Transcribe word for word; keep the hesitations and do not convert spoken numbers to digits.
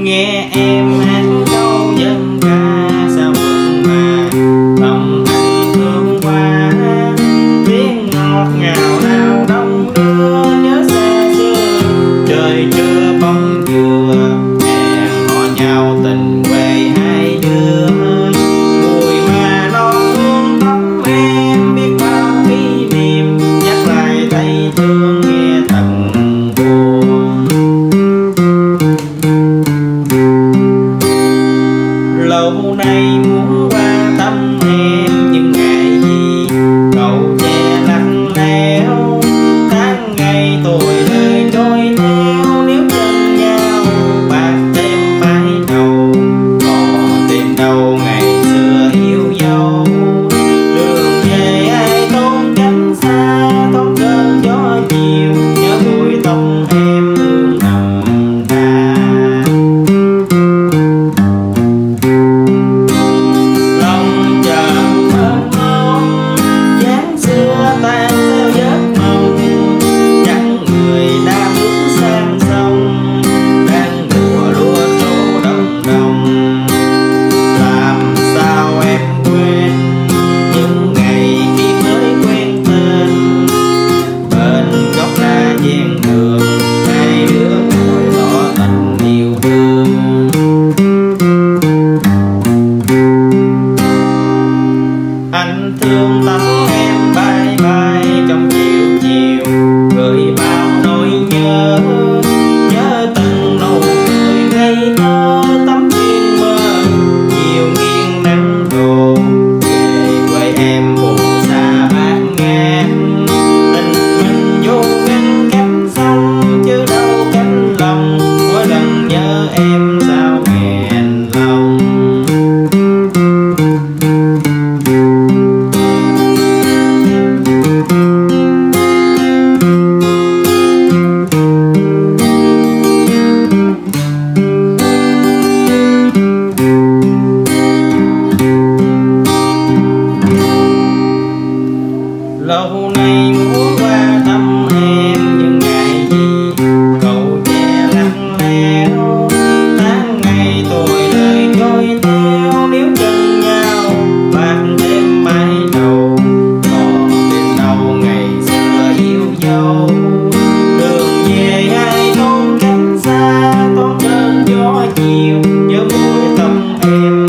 nghe em hát câu dân ca sao buồn mà lòng anh thương quá, tiếng ngọt ngào nào đông đưa nhớ xa xưa trời trưa bóng dừa hẹn hò nhau tình quê hai đứa mùi mà non hương tóc em biết bao kỷ niệm nhắc lại thấy thương nghe thật buồn. Lâu nay muốn qua thăm em nhưng ngại gì cậu che lạnh lẽo, tháng ngày tuổi đời trôi theo nếu chân nhau bạc thêm mái đầu còn tìm đâu ngày xưa yêu dấu. Đường về ai tốn cánh xa tóm cơn gió chiều nhớ bụi tóc em hương nồng đà. Lòng chờ mơ mong dáng xưa tan theo giấc mộng, chẳng người đã bước sang sông đang mùa lúa trổ đồng đồng. Làm sao em quên những ngày khi mới quen tên bên góc lá ven đường hai đứa ngồi tỏ tình yêu thương. Anh thương tóc em bay bay trong chiều chiều gửi bao nỗi nhớ, nhớ từng nụ cười ngây thơ tấm duyên mơ chiều nghiêng nắng đổ về quê em buồn xa bát ngát. Tình mình vô ngăn cách sông chứ đâu cánh lòng, mỗi lần nhớ em sao nghẹn lòng. Lâu nay muốn qua thăm em nhưng ngại gì cậu che lạnh lẽo, tháng ngày tuổi đời trôi theo nếu chân nhau bạc thêm mái đầu còn tìm đâu ngày xưa yêu dấu. Đường về ai thôn cánh xa tóm cơn gió chiều nhớ mùi tóc em